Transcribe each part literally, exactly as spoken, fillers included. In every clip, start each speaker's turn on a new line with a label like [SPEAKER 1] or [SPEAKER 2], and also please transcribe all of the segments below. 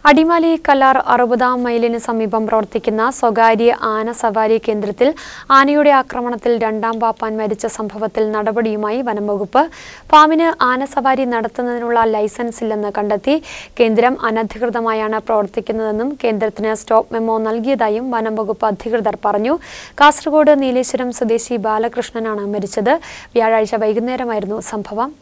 [SPEAKER 1] അടിമാലി കല്ലാർ അറുപതാം മൈലിന് സമീപം പ്രവർത്തിക്കുന്ന സ്വകാര്യ ആന സവാരി കേന്ദ്രത്തിൽ ആനയുടെ ആക്രമണത്തിൽ രണ്ടാം പാപ്പാൻ മരിച്ച സംഭവത്തിൽ നടപടിയുമായി വനംവകുപ്പ്. പാമ്പിന് ആന സവാരി നടത്തുന്നതിനുള്ള ലൈസൻസ് ഇല്ലെന്ന് കണ്ടെത്തി. കേന്ദ്രം അനധികൃതമായാണ് പ്രവർത്തിക്കുന്നതെന്നും കേന്ദ്രത്തിന് സ്റ്റോപ്പ് മെമ്മോ നൽകിയതായും വനംവകുപ്പ് അധികൃതർ പറഞ്ഞു. കാസർഗോഡ് നീലേശ്വരം സ്വദേശി ബാലകൃഷ്ണനാണ് മരിച്ചത്. വ്യാഴാഴ്ച വൈകുന്നേരമായിരുന്നു സംഭവം.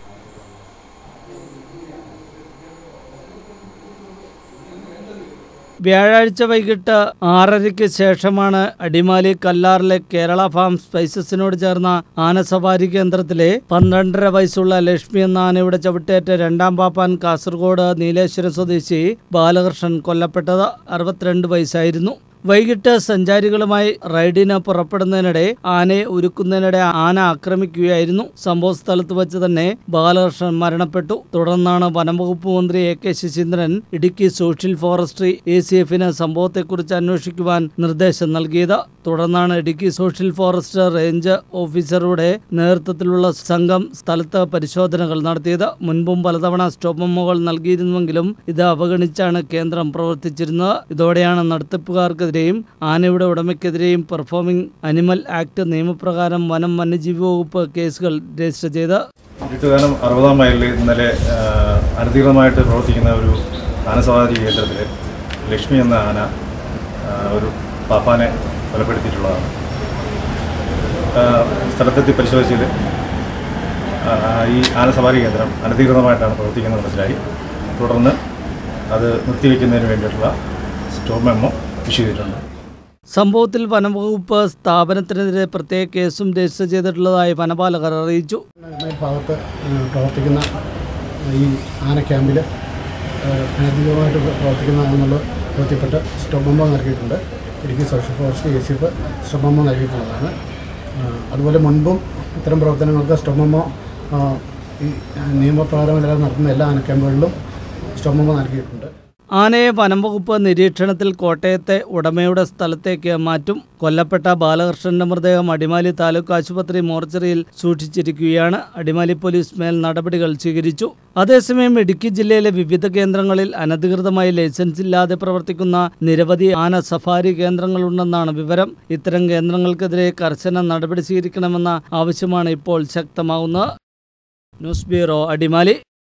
[SPEAKER 2] വ്യാഴാഴ്ച വൈകിട്ട് ആറരയ്ക്ക് ശേഷമാണ് അടിമാലി കല്ലാറിലെ കേരള ഫാം സ്പൈസസിനോട് ചേർന്ന ആനസവാരി കേന്ദ്രത്തിലെ പന്ത്രണ്ടര വയസ്സുള്ള ലക്ഷ്മി എന്ന ആനയുടെ ചവിട്ടേറ്റ രണ്ടാം പാപ്പാൻ കാസർഗോഡ് നീലേശ്വരം സ്വദേശി ബാലകൃഷ്ണൻ കൊല്ലപ്പെട്ടത്. അറുപത്തിരണ്ട് വയസ്സായിരുന്നു. വൈകിട്ട് സഞ്ചാരികളുമായി റൈഡിന് പുറപ്പെടുന്നതിനിടെ ആനയെ ഒരുക്കുന്നതിനിടെ ആന ആക്രമിക്കുകയായിരുന്നു. സംഭവ സ്ഥലത്ത് വെച്ച് തന്നെ ബാലകൃഷ്ണൻ മരണപ്പെട്ടു. തുടർന്നാണ് വനംവകുപ്പ് മന്ത്രി A K Saseendran Idukki social forestry A C എഫിന് സംഭവത്തെക്കുറിച്ച് അന്വേഷിക്കുവാൻ നിർദ്ദേശം നൽകിയത്. തുടർന്നാണ് ഇടുക്കി സോഷ്യൽ ഫോറസ്റ്റ് റേഞ്ച് ഓഫീസറുടെ നേതൃത്വത്തിലുള്ള സംഘം സ്ഥലത്ത് പരിശോധനകൾ നടത്തിയത്. മുൻപും പലതവണ സ്റ്റോപ്പ് മെമ്മോകൾ നൽകിയിരുന്നുവെങ്കിലും ഇത് അവഗണിച്ചാണ് കേന്ദ്രം പ്രവർത്തിച്ചിരുന്നത്. ഇതോടെയാണ് നടത്തിപ്പുകാർക്ക് ആനയുടെ ഉടമയ്ക്കെതിരെയും പെർഫോമിംഗ് അനിമൽ ആക്ട് നിയമപ്രകാരം വനം വന്യജീവി വകുപ്പ് കേസുകൾ രജിസ്റ്റർ ചെയ്ത്.
[SPEAKER 3] ചുറ്റുകാനം അറുപതാം മൈലിൽ ഇന്നലെ അനധികൃതമായിട്ട് പ്രവർത്തിക്കുന്ന ഒരു ആനസവാരി കേന്ദ്രത്തിൽ ലക്ഷ്മി എന്ന ആന ഒരു പാപ്പാനെ കൊലപ്പെടുത്തിയിട്ടുള്ളതാണ്. സ്ഥലത്തെത്തി പരിശോധിച്ചതിൽ ഈ ആനസവാരി കേന്ദ്രം അനധികൃതമായിട്ടാണ് പ്രവർത്തിക്കുന്നത് മനസ്സിലായി. തുടർന്ന് അത് നിർത്തിവെക്കുന്നതിന് വേണ്ടിയിട്ടുള്ള സ്റ്റോപ്പ് മെമ്മോ ചെയ്തിട്ടുണ്ട്.
[SPEAKER 2] സംഭവത്തിൽ വനംവകുപ്പ് സ്ഥാപനത്തിനെതിരെ പ്രത്യേക കേസും രജിസ്റ്റർ ചെയ്തിട്ടുള്ളതായി വനപാലകർ അറിയിച്ചു.
[SPEAKER 4] ഭാഗത്ത് പ്രവർത്തിക്കുന്ന ഈ ആന ക്യാമ്പിൽ അനധികൃതമായിട്ട് പ്രവർത്തിക്കുന്നതെന്നുള്ള ബോധ്യപ്പെട്ട് സ്റ്റോപ്പ് മെമ്മോ നൽകിയിട്ടുണ്ട്. Idukki social forest A C F stop memo നൽകിയിട്ടുള്ളതാണ്. അതുപോലെ മുൻപും ഇത്തരം പ്രവർത്തനങ്ങൾക്ക് സ്റ്റോപ്പ് മെമ്മോ ഈ നിയമപ്രകാരം നടത്തുന്ന എല്ലാ ആന ക്യാമ്പുകളിലും സ്റ്റോപ്പ് മെമ്മോ നൽകിയിട്ടുണ്ട്.
[SPEAKER 2] ആനയെ വനംവകുപ്പ് നിരീക്ഷണത്തിൽ കോട്ടയത്തെ ഉടമയുടെ സ്ഥലത്തേക്ക് മാറ്റും. കൊല്ലപ്പെട്ട ബാലകൃഷ്ണന്റെ മൃതദേഹം അടിമാലി താലൂക്ക് ആശുപത്രി മോർച്ചറിയിൽ സൂക്ഷിച്ചിരിക്കുകയാണ്. അടിമാലി പോലീസ് മേൽ നടപടികൾ സ്വീകരിച്ചു. അതേസമയം ഇടുക്കി ജില്ലയിലെ വിവിധ കേന്ദ്രങ്ങളിൽ അനധികൃതമായി ലൈസൻസ് ഇല്ലാതെ പ്രവർത്തിക്കുന്ന നിരവധി ആന സഫാരി കേന്ദ്രങ്ങളുണ്ടെന്നാണ് വിവരം. ഇത്തരം കേന്ദ്രങ്ങൾക്കെതിരെ കർശന നടപടി സ്വീകരിക്കണമെന്ന ആവശ്യമാണ് ഇപ്പോൾ ശക്തമാവുന്നത്. News bureau, Adimali.